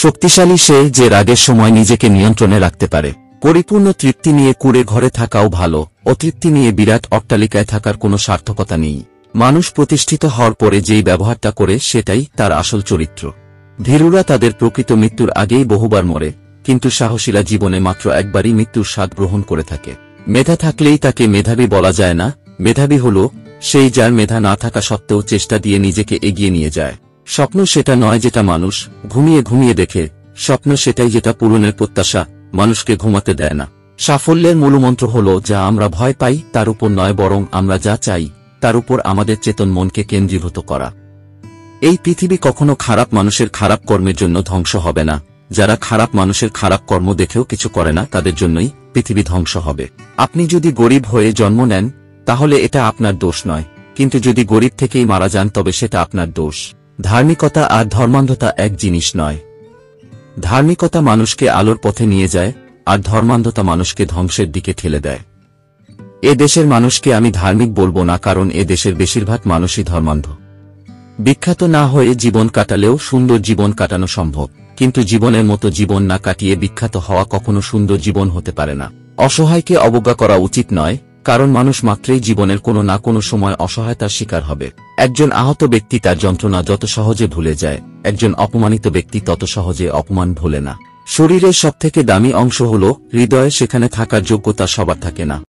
শক্তিশালী সে যে রাগের সময় নিজেকে নিয়ন্ত্রণে রাখতে পারে। পরিপূর্ণ তৃপ্তি নিয়ে কুঁড়ে ঘরে থাকাও ভালো, অতৃপ্তি নিয়ে বিরাট অট্টালিকায় থাকার কোনো সার্থকতা নেই। মানুষ প্রতিষ্ঠিত হওয়ার পরে যেই ব্যবহারটা করে সেটাই তার আসল চরিত্র। ভীরুরা তাদের প্রকৃত মৃত্যুর আগেই বহুবার মরে, কিন্তু সাহসীরা জীবনে মাত্র একবারই মৃত্যুর স্বাদ গ্রহণ করে থাকে। মেধা থাকলেই তাকে মেধাবী বলা যায় না। মেধাবী হল সেই যার মেধা না থাকা সত্ত্বেও চেষ্টা দিয়ে নিজেকে এগিয়ে নিয়ে যায়। স্বপ্ন সেটা নয় যেটা মানুষ ঘুমিয়ে ঘুমিয়ে দেখে, স্বপ্ন সেটাই যেটা পূরণের প্রত্যাশা মানুষকে ঘুমাতে দেয় না। সাফল্যের মূলমন্ত্র হল যা আমরা ভয় পাই তার উপর নয়, বরং আমরা যা চাই তার উপর আমাদের চেতন মনকে কেন্দ্রীভূত করা। এই পৃথিবী কখনো খারাপ মানুষের খারাপ কর্মের জন্য ধ্বংস হবে না। যারা খারাপ মানুষের খারাপ কর্ম দেখেও কিছু করে না তাদের জন্যই পৃথিবী ধ্বংস হবে। আপনি যদি গরিব হয়ে জন্ম নেন তাহলে এটা আপনার দোষ নয়, কিন্তু যদি গরিব থেকেই মারা যান তবে সেটা আপনার দোষ। ধার্মিকতা আর ধর্মান্ধতা এক জিনিস নয়। ধার্মিকতা মানুষকে আলোর পথে নিয়ে যায়, আর ধর্মান্ধতা মানুষকে ধ্বংসের দিকে ঠেলে দেয়। এ দেশের মানুষকে আমি ধার্মিক বলবো না, কারণ এ দেশের বেশিরভাগ মানুষই ধর্মান্ধ। বিখ্যাত না হয়ে জীবন কাটালেও সুন্দর জীবন কাটানো সম্ভব, কিন্তু জীবনের মতো জীবন না কাটিয়ে বিখ্যাত হওয়া কখনো সুন্দর জীবন হতে পারে না। অসহায়কে অবজ্ঞা করা উচিত নয়, কারণ মানুষ মাত্রই জীবনের কোনো না কোনো সময় অসহায়তার শিকার হবে। একজন আহত ব্যক্তি তার যন্ত্রণা যত সহজে ভুলে যায়, একজন অপমানিত ব্যক্তি তত সহজে অপমান ভোলে না। শরীরের সবথেকে দামি অংশ হল হৃদয়, সেখানে থাকার যোগ্যতা সবার থাকে না।